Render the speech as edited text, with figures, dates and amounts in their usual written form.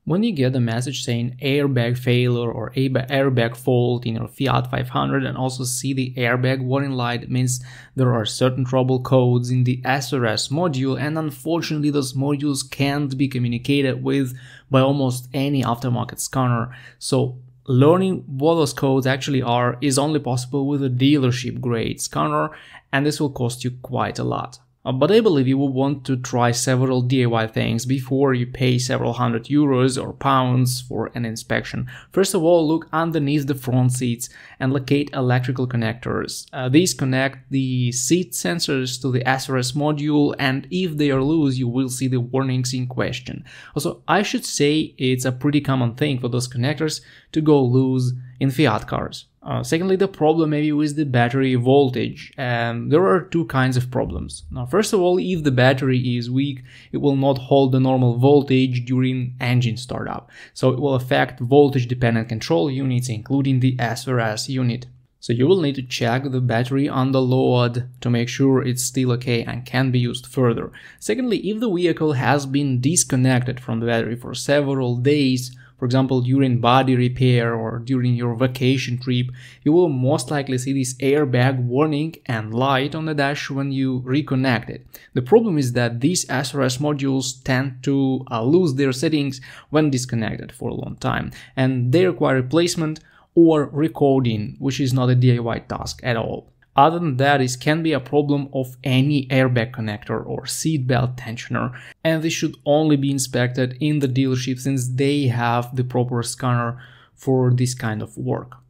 When you get a message saying airbag failure or airbag fault in your Fiat 500 and also see the airbag warning light, it means there are certain trouble codes in the SRS module, and unfortunately those modules can't be communicated with by almost any aftermarket scanner. So learning what those codes actually are is only possible with a dealership grade scanner, and this will cost you quite a lot. But I believe you will want to try several DIY things before you pay several €100 or pounds for an inspection. First of all, look underneath the front seats and locate electrical connectors. These connect the seat sensors to the SRS module, and if they are loose, you will see the warnings in question. Also, I should say it's a pretty common thing for those connectors to go loose in Fiat cars. Secondly, the problem may be with the battery voltage, and there are two kinds of problems. Now, first of all, if the battery is weak, it will not hold the normal voltage during engine startup, so it will affect voltage-dependent control units, including the SRS unit. So you will need to check the battery under load to make sure it's still okay and can be used further. Secondly, if the vehicle has been disconnected from the battery for several days, for example, during body repair or during your vacation trip, you will most likely see this airbag warning and light on the dash when you reconnect it. The problem is that these SRS modules tend to lose their settings when disconnected for a long time, and they require replacement or recoding, which is not a DIY task at all. Other than that, this can be a problem of any airbag connector or seatbelt tensioner, and this should only be inspected in the dealership since they have the proper scanner for this kind of work.